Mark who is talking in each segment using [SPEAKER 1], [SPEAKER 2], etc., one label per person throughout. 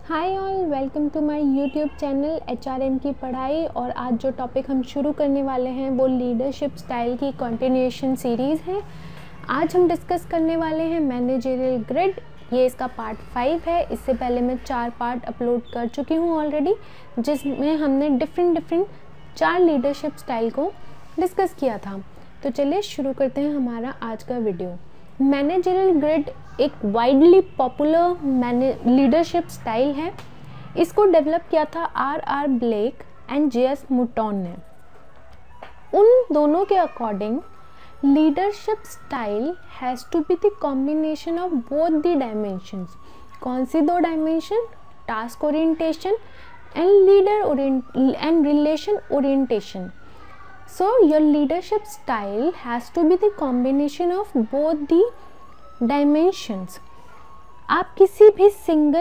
[SPEAKER 1] Hi all, welcome to my YouTube channel HRM की पढ़ाई। और आज जो टॉपिक हम शुरू करने वाले हैं वो लीडरशिप स्टाइल की कंटिन्यूएशन सीरीज़ है। आज हम डिस्कस करने वाले हैं मैनेजरियल ग्रिड। ये इसका पार्ट 5 है। इससे पहले मैं 4 पार्ट अपलोड कर चुकी हूँ ऑलरेडी, जिसमें हमने डिफरेंट 4 लीडरशिप स्टाइल को डिस्कस किया था। तो चलिए शुरू करते हैं हमारा आज का वीडियो। मैनेजरियल ग्रिड एक वाइडली पॉपुलर लीडरशिप स्टाइल है। इसको डेवलप किया था R Blake and J S Mouton ने। उन दोनों के according leadership style has to be the combination of both the dimensions. कौन सी 2 dimension? Task orientation and and relation orientation. So your leadership style has to be the combination of both the dimensions. आप किसी भी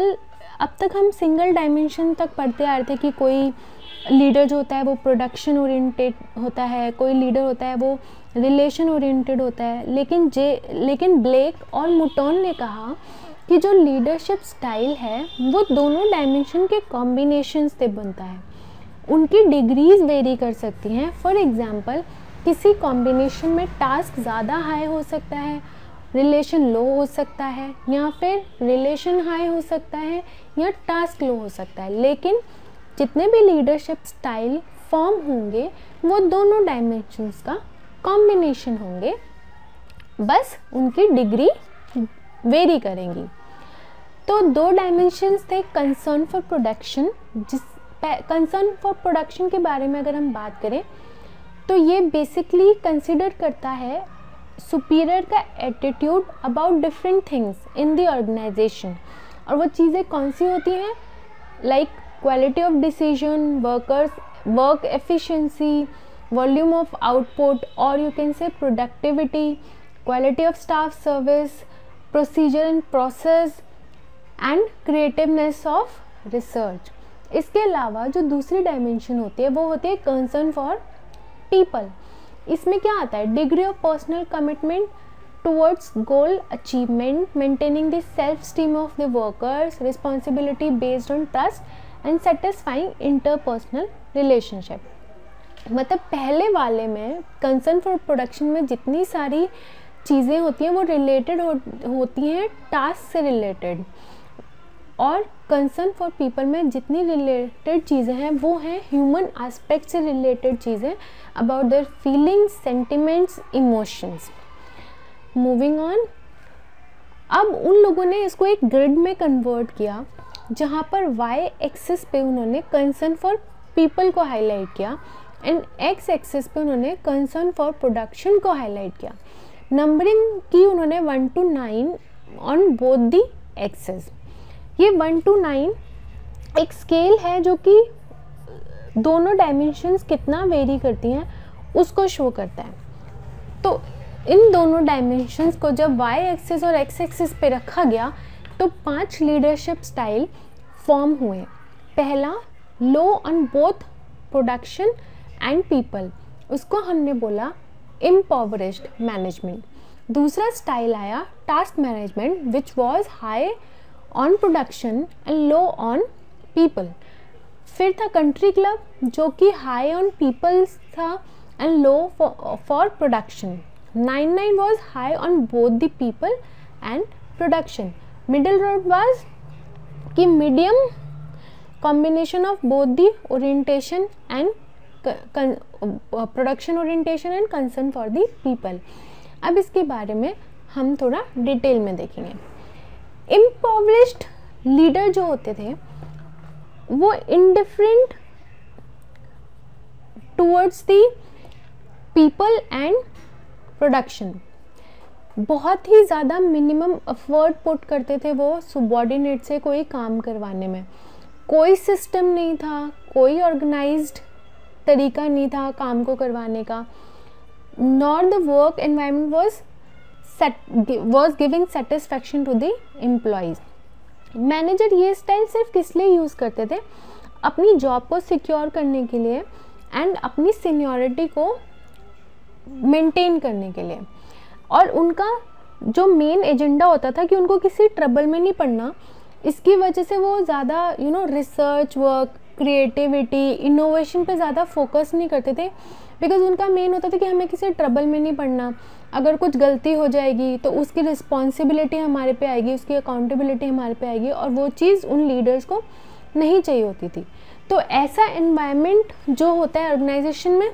[SPEAKER 1] अब तक हम single dimension तक पढ़ते आ रहे थे कि कोई लीडर जो होता है वो प्रोडक्शन ओरिएंटेड होता है, कोई लीडर होता है वो रिलेशन ओरिएंटेड होता है। लेकिन ब्लेक और मुटोन ने कहा कि जो लीडरशिप स्टाइल है वो दोनों डायमेंशन के कॉम्बिनेशन से बनता है। उनकी डिग्रीज वेरी कर सकती हैं। फॉर एग्जांपल, किसी कॉम्बिनेशन में टास्क ज़्यादा हाई हो सकता है, रिलेशन लो हो सकता है, या फिर रिलेशन हाई हो सकता है या टास्क लो हो सकता है। लेकिन जितने भी लीडरशिप स्टाइल फॉर्म होंगे वो दोनों डायमेंशंस का कॉम्बिनेशन होंगे, बस उनकी डिग्री वेरी करेंगी। तो 2 डायमेंशंस थे। Concern for production, concern for production के बारे में अगर हम बात करें तो ये बेसिकली कंसिडर करता है सुपीरियर का attitude about different things in the organisation. और वो चीज़ें कौन सी होती हैं? Like quality of decision, work efficiency, volume of output, और you can say productivity, quality of staff service, procedure and process and creativeness of research. इसके अलावा जो दूसरी डायमेंशन होती है वो होती है कंसर्न फॉर पीपल। इसमें क्या आता है? Degree of personal commitment towards goal achievement, maintaining the self esteem of the workers, responsibility based on trust and satisfying interpersonal relationship. मतलब पहले वाले में कंसर्न फॉर प्रोडक्शन में जितनी सारी चीज़ें होती हैं वो रिलेटेड होती हैं टास्क से रिलेटेड, और कंसर्न फॉर पीपल में जितनी रिलेटेड चीज़ें हैं वो हैं ह्यूमन एस्पेक्ट से रिलेटेड चीज़ें, about their feelings, sentiments, emotions. Moving on, अब उन लोगों ने इसको एक ग्रिड में कन्वर्ट किया जहाँ पर वाई एक्सिस पे उन्होंने कंसर्न फॉर पीपल को हाईलाइट किया एंड एक्स एक्सिस पे उन्होंने कंसर्न फॉर प्रोडक्शन को हाईलाइट किया। नंबरिंग की उन्होंने 1 to 9 on both the axis. ये 1 to 9 एक स्केल है जो कि दोनों डायमेंशंस कितना वेरी करती हैं उसको शो करता है। तो इन दोनों डायमेंशंस को जब वाई एक्सिस और एक्स एक्सिस पे रखा गया तो 5 लीडरशिप स्टाइल फॉर्म हुए। पहला, low on both production and people, उसको हमने बोला इम्पॉवरिश्ड मैनेजमेंट। दूसरा स्टाइल आया task management, which was high on production and low on people. फिर था कंट्री क्लब, जो कि हाई ऑन पीपल्स था and low for production. 9 was high on both the people and production. Middle road was कि medium combination of both the orientation and production orientation and concern for the people. अब इसके बारे में हम थोड़ा detail में देखेंगे। इम्पॉवरिश्ड लीडर जो होते थे वो indifferent towards the people and production, बहुत ही ज़्यादा मिनिमम एफर्ट पुट करते थे वो सबऑर्डिनेट से कोई काम करवाने में। कोई सिस्टम नहीं था, कोई ऑर्गेनाइज्ड तरीका नहीं था काम को करवाने का, nor the work environment was giving satisfaction to the employees. Manager ये स्टाइल सिर्फ किस लिए यूज़ करते थे? अपनी जॉब को सिक्योर करने के लिए एंड अपनी सीनियरिटी को मेंटेन करने के लिए। और उनका जो मेन एजेंडा होता था कि उनको किसी ट्रबल में नहीं पड़ना, इसकी वजह से वो ज़्यादा रिसर्च वर्क, क्रिएटिविटी, इनोवेशन पे ज़्यादा फोकस नहीं करते थे, बिकॉज उनका मेन होता था कि हमें किसी ट्रबल में नहीं पड़ना, अगर कुछ गलती हो जाएगी तो उसकी रिस्पॉन्सिबिलिटी हमारे पे आएगी, उसकी अकाउंटेबिलिटी हमारे पे आएगी, और वो चीज़ उन लीडर्स को नहीं चाहिए होती थी। तो ऐसा एनवायरनमेंट जो होता है ऑर्गेनाइजेशन में,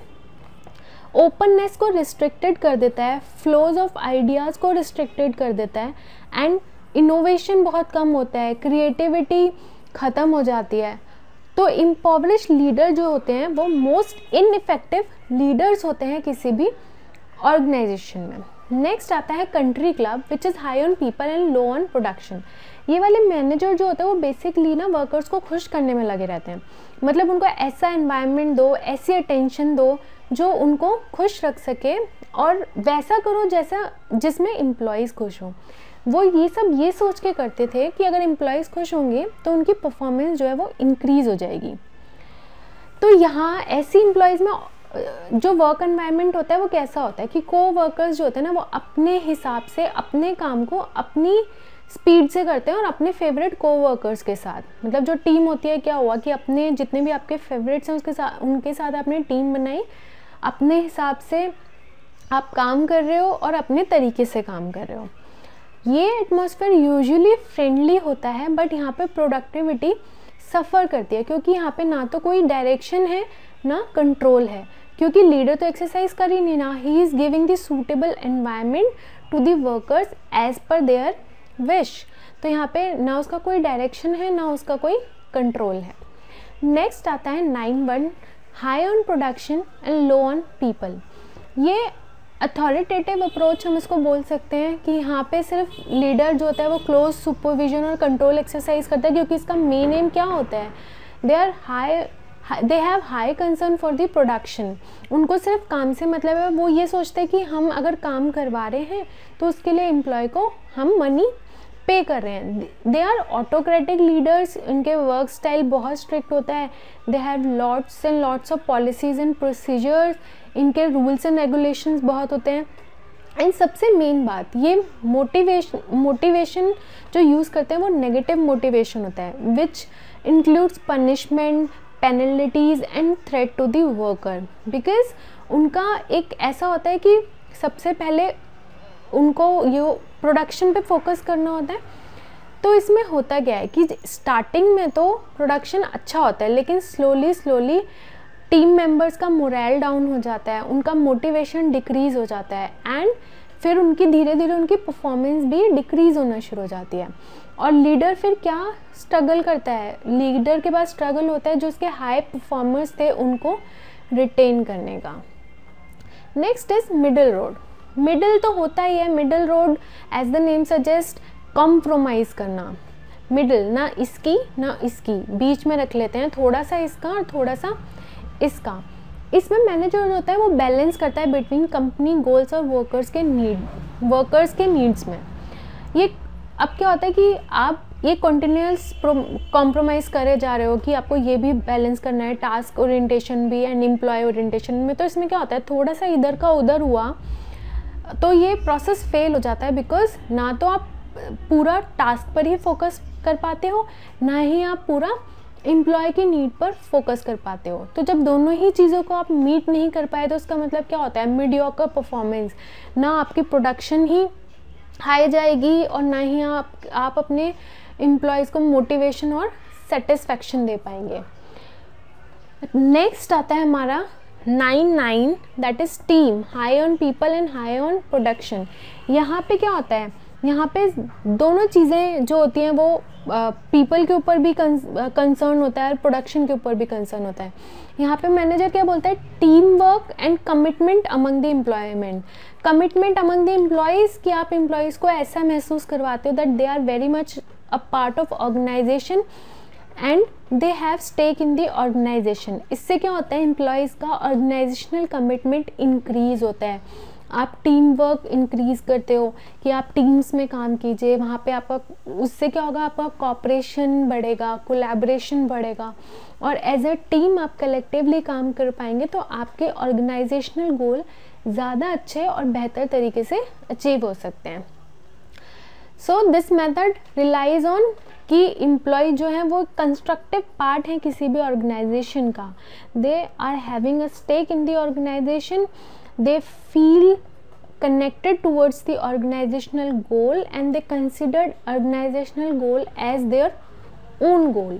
[SPEAKER 1] ओपननेस को रिस्ट्रिक्टेड कर देता है, फ्लोज ऑफ आइडियाज़ को रिस्ट्रिक्टेड कर देता है, एंड इनोवेशन बहुत कम होता है, क्रिएटिविटी ख़त्म हो जाती है। तो इम्पॉवरिश लीडर जो होते हैं वो मोस्ट इनइफेक्टिव लीडर्स होते हैं किसी भी ऑर्गेनाइजेशन में। नेक्स्ट आता है country club, which is high on people and low on production. ये वाले मैनेजर जो होते हैं वो बेसिकली ना वर्कर्स को खुश करने में लगे रहते हैं, मतलब उनको ऐसा एनवायरनमेंट दो, ऐसी अटेंशन दो जो उनको खुश रख सके, और वैसा करो जैसा जिसमें एम्प्लॉयज़ खुश हों। वो ये सब ये सोच के करते थे कि अगर एम्प्लॉयज़ खुश होंगे तो उनकी परफॉर्मेंस जो है वो इंक्रीज़ हो जाएगी। तो यहाँ ऐसी एम्प्लॉयज़ में जो वर्क एनवायरनमेंट होता है वो कैसा होता है कि को-वर्कर्स जो होते हैं ना वो अपने हिसाब से अपने काम को अपनी स्पीड से करते हैं, और अपने फेवरेट को-वर्कर्स के साथ, मतलब जो टीम होती है, क्या हुआ कि अपने जितने भी आपके फेवरेट्स हैं उनके साथ आपने टीम बनाई, अपने हिसाब से आप काम कर रहे हो और अपने तरीके से काम कर रहे हो। ये एटमॉस्फेयर यूजुअली फ्रेंडली होता है, बट यहाँ पे प्रोडक्टिविटी सफ़र करती है, क्योंकि यहाँ पे ना तो कोई डायरेक्शन है ना कंट्रोल है, क्योंकि लीडर तो एक्सरसाइज कर ही नहीं ना, he is giving the suitable environment to the workers as per their wish. तो यहाँ पे ना उसका कोई डायरेक्शन है ना उसका कोई कंट्रोल है। नेक्स्ट आता है 9.1, high on production and low on people. ये अथॉरिटेटिव अप्रोच हम इसको बोल सकते हैं कि यहाँ पे सिर्फ लीडर जो होता है वो क्लोज सुपरविजन और कंट्रोल एक्सरसाइज करता है, क्योंकि इसका मेन एम क्या होता है, they have high concern for the production. उनको सिर्फ काम से मतलब है, वो ये सोचते हैं कि हम अगर काम करवा रहे हैं तो उसके लिए एम्प्लॉय को हम मनी पे कर रहे हैं। दे आर ऑटोक्रेटिक लीडर्स, इनके वर्क स्टाइल बहुत स्ट्रिक्ट होता है, they have lots and lots of policies and procedures, इनके रूल्स एंड रेगुलेशंस बहुत होते हैं। एंड सबसे मेन बात, ये मोटिवेशन जो यूज़ करते हैं वो नेगेटिव मोटिवेशन होता है, which includes punishment, penalties and threat to the worker. Because उनका एक ऐसा होता है कि सबसे पहले उनको ये प्रोडक्शन पे फोकस करना होता है। तो इसमें होता क्या है कि स्टार्टिंग में तो प्रोडक्शन अच्छा होता है, लेकिन स्लोली टीम मेंबर्स का मोरल डाउन हो जाता है, उनका मोटिवेशन डिक्रीज़ हो जाता है, एंड फिर उनकी धीरे धीरे उनकी परफॉर्मेंस भी डिक्रीज़ होना शुरू हो जाती है। और लीडर फिर क्या स्ट्रगल करता है, लीडर के पास स्ट्रगल होता है जो उसके हाई परफॉर्मर्स थे उनको रिटेन करने का। Next is middle road. Middle तो होता ही है, middle road as the name suggest, compromise करना। मिडिल, ना इसकी ना इसकी, बीच में रख लेते हैं, थोड़ा सा इसका और थोड़ा सा इसका। इसमें मैनेजर जो होता है वो बैलेंस करता है बिटवीन कंपनी गोल्स और वर्कर्स के नीड्स में। ये अब क्या होता है कि आप ये कंटिन्यूअस कॉम्प्रोमाइज़ करे जा रहे हो कि आपको ये भी बैलेंस करना है, टास्क ओरिएंटेशन भी एंड एम्प्लॉय ओरिएंटेशन में। तो इसमें क्या होता है, थोड़ा सा इधर का उधर हुआ तो ये प्रोसेस फेल हो जाता है, बिकॉज ना तो आप पूरा टास्क पर ही फोकस कर पाते हो, ना ही आप पूरा एम्प्लॉय की नीड पर फोकस कर पाते हो। तो जब दोनों ही चीज़ों को आप मीट नहीं कर पाए तो उसका मतलब क्या होता है, मीडियोकर परफॉर्मेंस। ना आपकी प्रोडक्शन ही हाई जाएगी और ना ही आप अपने एम्प्लॉयज़ को मोटिवेशन और सेटिस्फैक्शन दे पाएंगे। नेक्स्ट आता है हमारा 9.9, that is team, high on people and high on production. यहाँ पे क्या होता है, यहाँ पे दोनों चीज़ें जो होती हैं वो पीपल के ऊपर भी कंसर्न होता है और प्रोडक्शन के ऊपर भी कंसर्न होता है। यहाँ पे मैनेजर क्या बोलता है, team work and commitment among the employment. Commitment among the employees, कि आप एम्प्लॉयज़ को ऐसा महसूस करवाते हो that they are very much a part of organization and they have stake in the organization. इससे क्या होता है, एम्प्लॉयज़ का ऑर्गेनाइजेशनल कमिटमेंट इंक्रीज़ होता है। आप टीम वर्क इंक्रीज़ करते हो कि आप टीम्स में काम कीजिए, वहाँ पे आपका, उससे क्या होगा, आपका कॉपरेशन बढ़ेगा, कोलैबोरेशन बढ़ेगा, और एज अ टीम आप कलेक्टिवली काम कर पाएंगे तो आपके ऑर्गेनाइजेशनल गोल ज़्यादा अच्छे और बेहतर तरीके से अचीव हो सकते हैं। So this method relies on कि एम्प्लॉय जो है वो कंस्ट्रक्टिव पार्ट है किसी भी ऑर्गेनाइजेशन का, they are having a stake in the organization, they feel connected towards the organizational goal and they considered organizational goal as their own goal.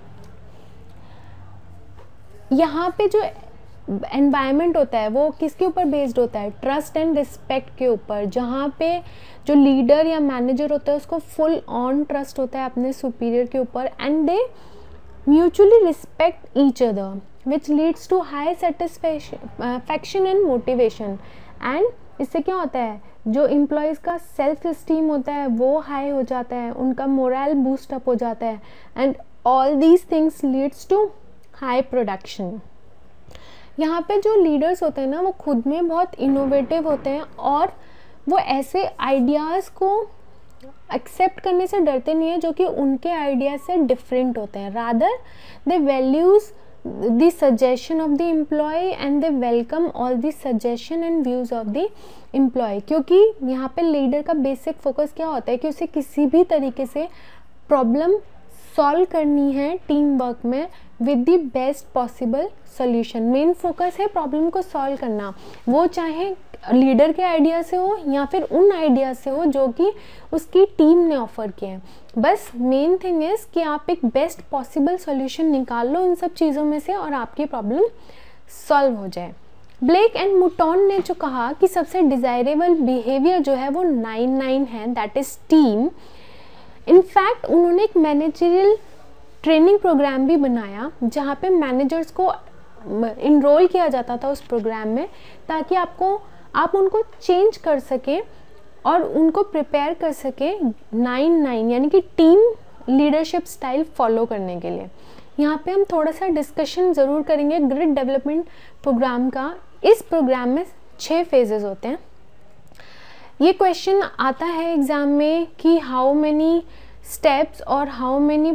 [SPEAKER 1] यहाँ पे जो एनवायरनमेंट होता है वो किसके ऊपर बेस्ड होता है, ट्रस्ट एंड रिस्पेक्ट के ऊपर, जहाँ पे जो लीडर या मैनेजर होता है उसको फुल ऑन ट्रस्ट होता है अपने सुपीरियर के ऊपर, and they mutually respect each other which leads to high satisfaction and motivation. And इससे क्या होता है, जो एम्प्लॉयज़ का सेल्फ इस्टीम होता है वो हाई हो जाता है, उनका मोरल बूस्ट अप हो जाता है, and all these things leads to high production. यहाँ पे जो लीडर्स होते हैं ना वो खुद में बहुत इनोवेटिव होते हैं और वो ऐसे आइडियाज़ को एक्सेप्ट करने से डरते नहीं है जो कि उनके आइडियाज़ से डिफरेंट होते हैं, rather they values the suggestion of the employee and they welcome all the suggestion and views of the employee। क्योंकि यहाँ पे लीडर का बेसिक फोकस क्या होता है कि उसे किसी भी तरीके से प्रॉब्लम सॉल्व करनी है टीम वर्क में with the best possible solution. Main focus है प्रॉब्लम को सॉल्व करना, वो चाहे लीडर के आइडिया से हो या फिर उन आइडिया से हो जो कि उसकी टीम ने ऑफर किए हैं। बस मेन थिंग इज़ कि आप एक बेस्ट पॉसिबल सॉल्यूशन निकाल लो इन सब चीज़ों में से और आपकी प्रॉब्लम सॉल्व हो जाए। ब्लेक एंड मुटॉन ने जो कहा कि सबसे डिज़ायरेबल बिहेवियर जो है वो 9 है, दैट इज़ टीम। इनफैक्ट उन्होंने एक मैनेजरियल ट्रेनिंग प्रोग्राम भी बनाया जहाँ पे मैनेजर्स को इनरोल किया जाता था उस प्रोग्राम में, ताकि आप उनको चेंज कर सकें और उनको प्रिपेयर कर सके 9 यानी कि टीम लीडरशिप स्टाइल फॉलो करने के लिए। यहाँ पे हम थोड़ा सा डिस्कशन ज़रूर करेंगे ग्रिड डेवलपमेंट प्रोग्राम का। इस प्रोग्राम में 6 फेजेस होते हैं। ये क्वेश्चन आता है एग्ज़ाम में कि हाउ मेनी स्टेप्स और how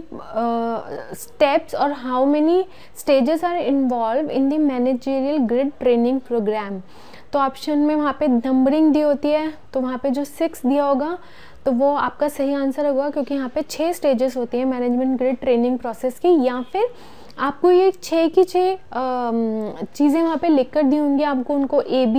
[SPEAKER 1] many stages are involve in the managerial grid training program. तो ऑप्शन में वहाँ पे नंबरिंग दी होती है, तो वहाँ पे जो 6 दिया होगा तो वो आपका सही आंसर होगा, क्योंकि यहाँ पे 6 स्टेजेस होती हैं मैनेजमेंट ग्रिड ट्रेनिंग प्रोसेस की। या फिर आपको ये 6 की 6 चीज़ें वहाँ पे लिख कर दी होंगी, आपको उनको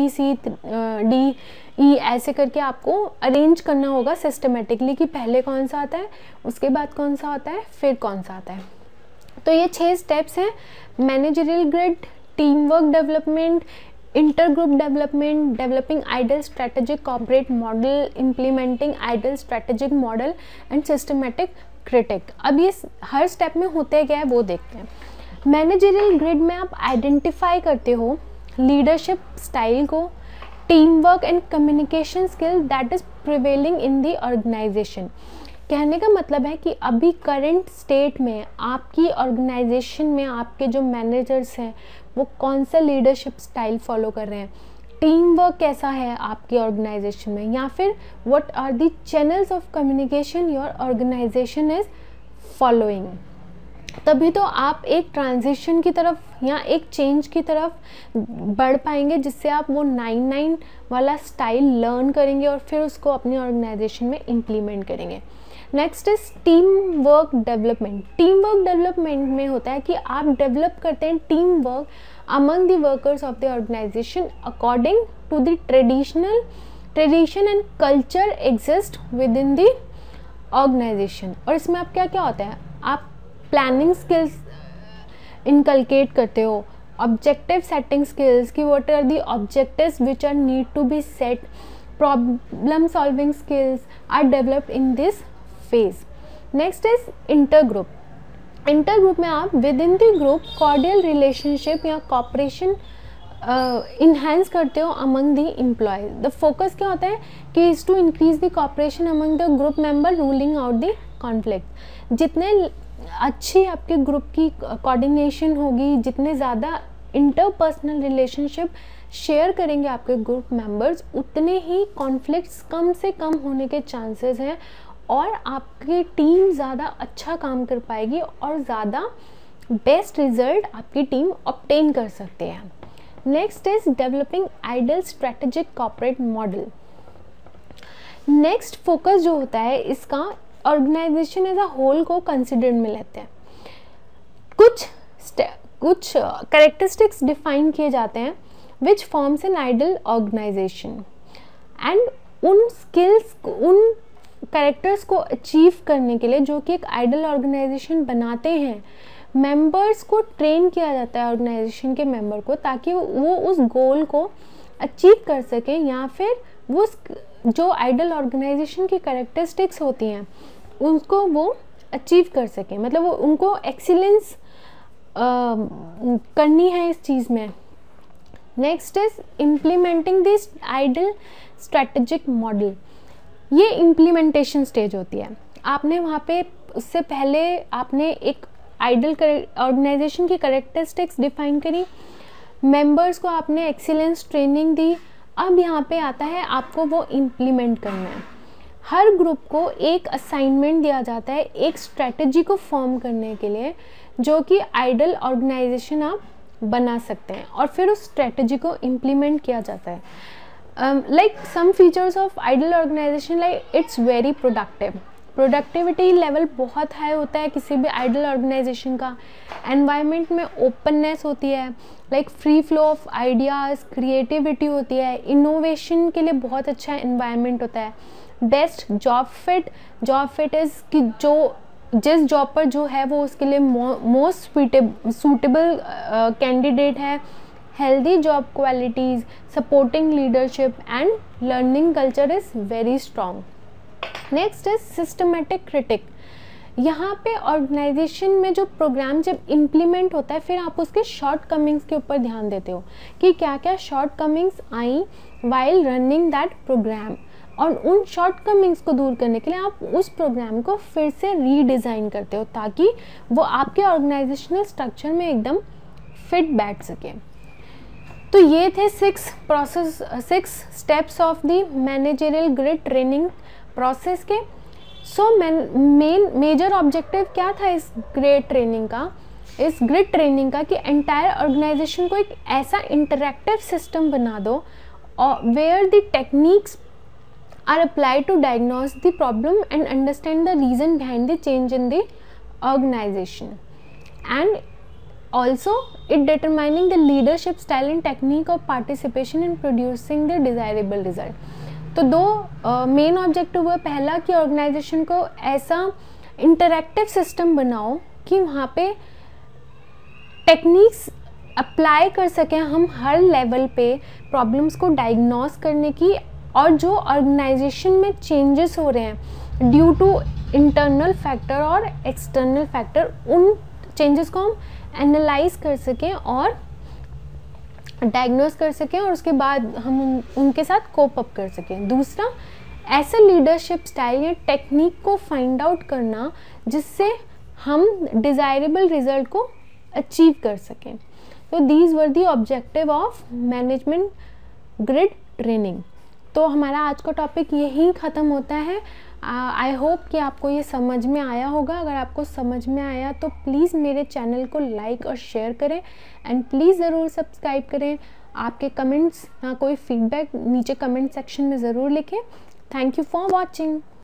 [SPEAKER 1] ABCD ऐसे करके आपको अरेंज करना होगा सिस्टमेटिकली कि पहले कौन सा आता है, उसके बाद कौन सा आता है, फिर कौन सा आता है। तो ये 6 स्टेप्स हैं: managerial grid, team work development, intergroup development, developing ideal strategic corporate model, implementing ideal strategic model and systematic critique. अब ये हर स्टेप में होते क्या है वो देखते हैं। मैनेजरियल ग्रिड में आप आइडेंटिफाई करते हो लीडरशिप स्टाइल को, team work and communication skill that is prevailing in the organization. कहने का मतलब है कि अभी करंट स्टेट में आपकी ऑर्गेनाइजेशन में आपके जो मैनेजर्स हैं वो कौन सा लीडरशिप स्टाइल फॉलो कर रहे हैं, टीम वर्क कैसा है आपकी ऑर्गेनाइजेशन में, या फिर what are the channels of communication your organization is following. तभी तो आप एक ट्रांजिशन की तरफ या एक चेंज की तरफ बढ़ पाएंगे, जिससे आप वो 9 वाला स्टाइल लर्न करेंगे और फिर उसको अपनी ऑर्गेनाइजेशन में इम्प्लीमेंट करेंगे। Next is team work development. Team work development में होता है कि आप डेवलप करते हैं team work among the workers of the organization according to the tradition and culture exist within the organisation. और इसमें आप क्या होता है, आप प्लानिंग स्किल्स इनकलकेट करते हो, ऑब्जेक्टिव सेटिंग स्किल्स कि what are the objectives which are need to be set, problem solving skills are developed in this phase. Next is intergroup. Intergroup में आप within the group cordial relationship या cooperation enhance करते हो among the employees. The focus क्या होता है कि is to increase the cooperation among the group member ruling out the conflict. जितने अच्छी आपके ग्रुप की कोऑर्डिनेशन होगी, जितने ज़्यादा इंटरपर्सनल रिलेशनशिप शेयर करेंगे आपके ग्रुप मेंबर्स, उतने ही कॉन्फ्लिक्ट्स कम से कम होने के चांसेस हैं और आपकी टीम ज़्यादा अच्छा काम कर पाएगी और ज़्यादा बेस्ट रिजल्ट आपकी टीम ऑब्टेन कर सकते हैं। Next is developing ideal strategic corporate model. Next focus जो होता है इसका, ऑर्गेनाइजेशन एज अ होल को कंसिडर में लेते हैं। कुछ कैरेक्टरिस्टिक्स डिफाइन किए जाते हैं which forms an ideal organization, and उन स्किल्स, उन कैरेक्टर्स को अचीव करने के लिए जो कि एक आइडल ऑर्गेनाइजेशन बनाते हैं, मेंबर्स को ट्रेन किया जाता है ऑर्गेनाइजेशन के मेंबर को, ताकि वो उस गोल को अचीव कर सकें, या फिर वो जो आइडल ऑर्गेनाइजेशन की कैरेक्टरिस्टिक्स होती हैं उनको वो अचीव कर सकें, मतलब वो उनको एक्सीलेंस करनी है इस चीज़ में। Next is implementing this ideal strategic model. ये इम्प्लीमेंटेशन स्टेज होती है। आपने वहाँ पे उससे पहले आपने एक आइडल ऑर्गेनाइजेशन की कैरेक्टरिस्टिक्स डिफाइन करी, मेंबर्स को आपने एक्सीलेंस ट्रेनिंग दी, अब यहाँ पे आता है आपको वो इम्प्लीमेंट करना है। हर ग्रुप को एक असाइनमेंट दिया जाता है एक स्ट्रेटजी को फॉर्म करने के लिए, जो कि आइडल ऑर्गेनाइजेशन आप बना सकते हैं, और फिर उस स्ट्रेटजी को इम्प्लीमेंट किया जाता है। Like some features of ideal organization, like it's very productive, productivity level बहुत हाई होता है किसी भी आइडल ऑर्गेनाइजेशन का। एनवायरनमेंट में ओपननेस होती है, like free flow of ideas, creativity होती है, इनोवेशन के लिए बहुत अच्छा एनवायरनमेंट होता है। बेस्ट जॉब फिट इज़ कि जो जिस जॉब पर जो है वो उसके लिए मोस्ट सूटेबल कैंडिडेट है। Healthy job qualities, supporting leadership and learning culture is very strong. Next is systematic critique. यहाँ पे ऑर्गेनाइजेशन में जो प्रोग्राम जब इम्प्लीमेंट होता है, फिर आप उसके शॉर्ट कमिंग्स के ऊपर ध्यान देते हो कि क्या क्या shortcomings I while running that program, और उन शॉर्ट कमिंग्स को दूर करने के लिए आप उस प्रोग्राम को फिर से रीडिज़ाइन करते हो ताकि वो आपके ऑर्गेनाइजेशनल स्ट्रक्चर में एकदम फिट बैठ सके। तो ये थे 6 steps of the managerial grid training process के। मेजर ऑब्जेक्टिव क्या था इस ग्रिड ट्रेनिंग का, कि एंटायर ऑर्गेनाइजेशन को एक ऐसा इंटरैक्टिव सिस्टम बना दो where the techniques are applied to diagnose the problem and understand the reason behind the change in the organization, and also it determining the leadership style and technique of participation in producing the desirable result। तो दो main objective हुआ, पहला कि organisation को ऐसा interactive system बनाओ कि वहाँ पे टेक्निक्स अप्लाई कर सकें हम हर लेवल पे प्रॉब्लम्स को डायग्नोस करने की, और जो ऑर्गेनाइजेशन में चेंजेस हो रहे हैं ड्यू टू इंटरनल फैक्टर और एक्सटर्नल फैक्टर, उन चेंजेस को हम एनालाइज कर सकें और डायग्नोस कर सकें, और उसके बाद हम उनके साथ कोप अप कर सकें। दूसरा, ऐसा लीडरशिप स्टाइल या टेक्निक को फाइंड आउट करना जिससे हम डिज़ायरेबल रिजल्ट को अचीव कर सकें। तो these were the objective of management grid training. तो हमारा आज का टॉपिक यहीं ख़त्म होता है। आई होप कि आपको ये समझ में आया होगा। अगर आपको समझ में आया तो प्लीज़ मेरे चैनल को लाइक और शेयर करें, एंड प्लीज़ ज़रूर सब्सक्राइब करें। आपके कमेंट्स या कोई फीडबैक नीचे कमेंट सेक्शन में ज़रूर लिखें। Thank you for watching.